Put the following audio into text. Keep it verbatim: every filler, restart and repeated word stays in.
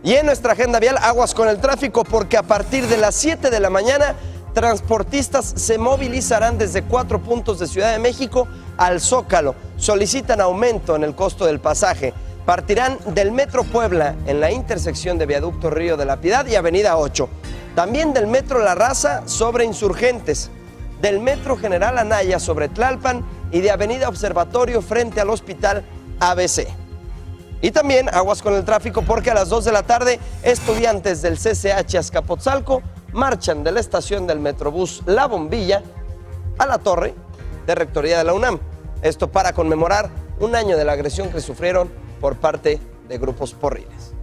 Y en nuestra agenda vial, aguas con el tráfico, porque a partir de las siete de la mañana, transportistas se movilizarán desde cuatro puntos de Ciudad de México al Zócalo. Solicitan aumento en el costo del pasaje. Partirán del Metro Puebla en la intersección de Viaducto Río de la Piedad y Avenida ocho. También del Metro La Raza sobre Insurgentes. Del Metro General Anaya sobre Tlalpan y de Avenida Observatorio frente al Hospital A B C. Y también aguas con el tráfico, porque a las dos de la tarde estudiantes del C C H Azcapotzalco marchan de la estación del Metrobús La Bombilla a la torre de Rectoría de la UNAM. Esto para conmemorar un año de la agresión que sufrieron por parte de grupos porriles.